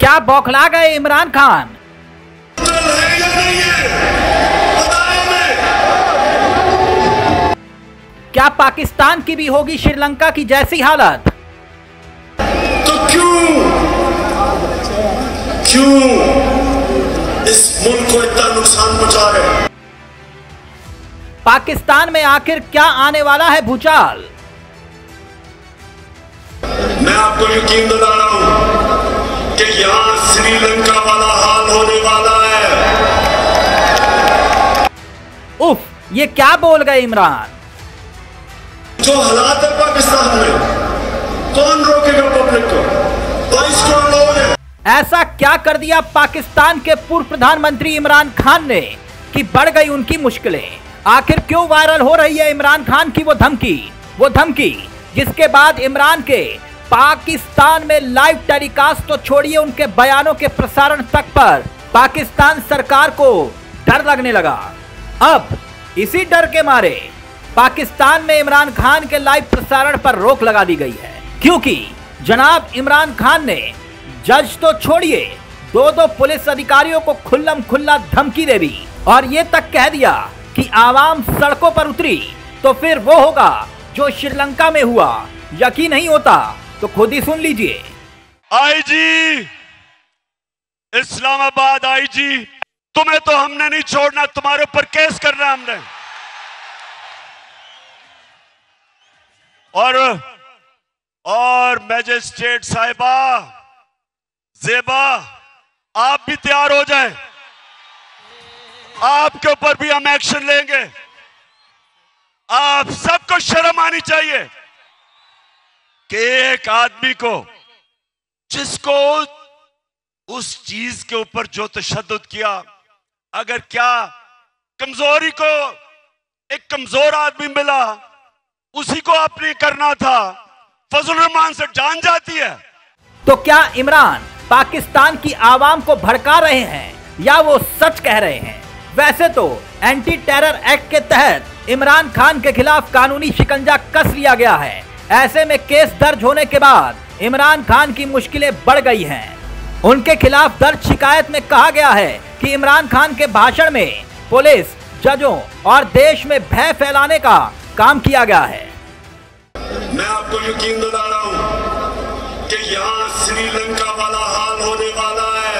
क्या बौखला गए इमरान खान? क्या पाकिस्तान की भी होगी श्रीलंका की जैसी हालत? तो क्यों इस मुल्क को इतना नुकसान पहुंचा रहे? पाकिस्तान में आखिर क्या आने वाला है भूचाल? मैं आपको यकीन दिला रहा हूं कि यहां श्रीलंका वाला हाल होने वाला है। उफ, ये क्या बोल गए इमरान? जो हालात है पाकिस्तान में, कौन रोकेगा पब्लिक को? 22 करोड़ लोग हैं। ऐसा क्या कर दिया पाकिस्तान के पूर्व प्रधानमंत्री इमरान खान ने कि बढ़ गई उनकी मुश्किलें? आखिर क्यों वायरल हो रही है इमरान खान की वो धमकी जिसके बाद इमरान के पाकिस्तान में लाइव टेलीकास्ट तो छोड़िए, उनके बयानों के प्रसारण तक पर पाकिस्तान सरकार को डर लगने लगा। अब इसी डर के मारे पाकिस्तान में इमरान खान के लाइव प्रसारण पर रोक लगा दी गई है, क्योंकि जनाब इमरान खान ने जज तो छोड़िए, दो पुलिस अधिकारियों को खुल्लम खुल्ला धमकी दे दी और ये तक कह दिया कि आवाम सड़कों पर उतरी तो फिर वो होगा जो श्रीलंका में हुआ। यकीन नहीं होता तो खुद ही सुन लीजिए। आईजी, इस्लामाबाद आईजी, तुम्हें तो हमने नहीं छोड़ना, तुम्हारे ऊपर केस करना हमने। और मैजिस्ट्रेट साहिबा जेबा, आप भी तैयार हो जाएं, आपके ऊपर भी हम एक्शन लेंगे। आप सबको शर्म आनी चाहिए कि एक आदमी को, जिसको उस चीज के ऊपर जो तशद्दुद किया, अगर क्या कमजोरी को एक कमजोर आदमी मिला, उसी को आपने करना था, फजल रहमान से जान जाती है। तो क्या इमरान पाकिस्तान की आवाम को भड़का रहे हैं या वो सच कह रहे हैं? वैसे तो एंटी टेरर एक्ट के तहत इमरान खान के खिलाफ कानूनी शिकंजा कस लिया गया है। ऐसे में केस दर्ज होने के बाद इमरान खान की मुश्किलें बढ़ गई हैं। उनके खिलाफ दर्ज शिकायत में कहा गया है कि इमरान खान के भाषण में पुलिस, जजों और देश में भय फैलाने का काम किया गया है। मैं आपको यकीन दिला रहा हूं कि यहां श्रीलंका वाला हाल होने वाला है।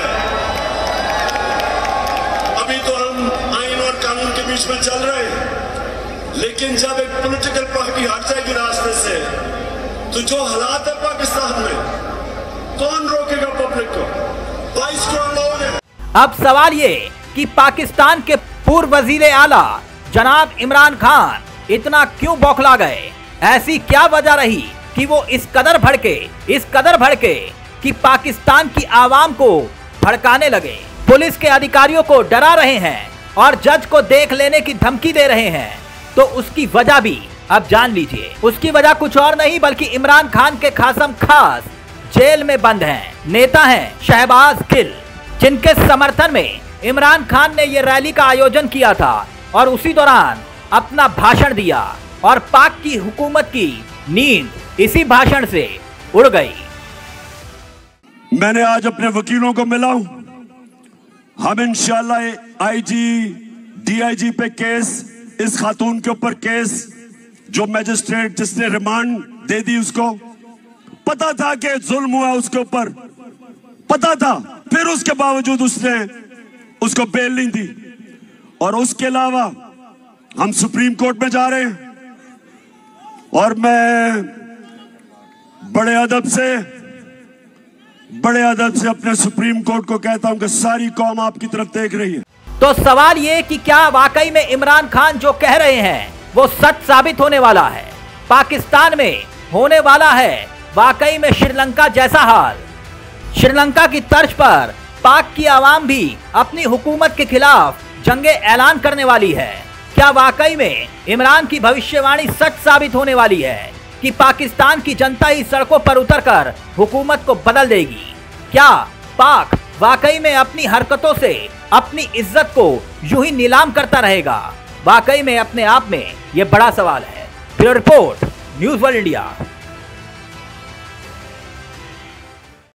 अभी तो हम आईन और कानून के बीच में चल रहे हैं, लेकिन जब एक पॉलिटिकल पार्टी हट जाएगी रास्ते से, तो जो हालात है पाकिस्तान में, कौन रोकेगा पब्लिक को? 22 करोड़ लोग हैं। अब सवाल ये कि पाकिस्तान के पूर्व वजीर आला जनाब इमरान खान इतना क्यों बौखला गए? ऐसी क्या वजह रही कि वो इस कदर भड़के कि पाकिस्तान की आवाम को भड़काने लगे, पुलिस के अधिकारियों को डरा रहे हैं और जज को देख लेने की धमकी दे रहे हैं? तो उसकी वजह भी अब जान लीजिए। उसकी वजह कुछ और नहीं बल्कि इमरान खान के खासम खास जेल में बंद हैं नेता हैं शहबाज गिल, जिनके समर्थन में इमरान खान ने ये रैली का आयोजन किया था और उसी दौरान अपना भाषण दिया और पाक की हुकूमत की नींद इसी भाषण से उड़ गई। मैंने आज अपने वकीलों को मिला हूं, हम इंशाल्लाह आईजी डीआईजी पे केस, इस खातून के ऊपर केस, जो मैजिस्ट्रेट जिसने रिमांड दे दी, उसको पता था कि जुल्म हुआ, उसके ऊपर पता था, फिर उसके बावजूद उसने उसको बेल नहीं दी। और उसके अलावा हम सुप्रीम कोर्ट में जा रहे हैं और मैं बड़े अदब से अपने सुप्रीम कोर्ट को कहता हूं कि सारी कौम आपकी तरफ देख रही है। तो सवाल ये कि क्या वाकई में इमरान खान जो कह रहे हैं वो सच साबित होने वाला है? पाकिस्तान में होने वाला है वाकई में श्रीलंका जैसा हाल? श्रीलंका की तर्ज पर पाक की आवाम भी अपनी हुकूमत के खिलाफ जंगे ऐलान करने वाली है? क्या वाकई में इमरान की भविष्यवाणी सच साबित होने वाली है कि पाकिस्तान की जनता ही सड़कों पर उतरकर हुकूमत को बदल देगी? क्या पाक वाकई में अपनी हरकतों से अपनी इज्जत को यूं ही नीलाम करता रहेगा? वाकई में अपने आप में यह बड़ा सवाल है। Bureau report, news world India.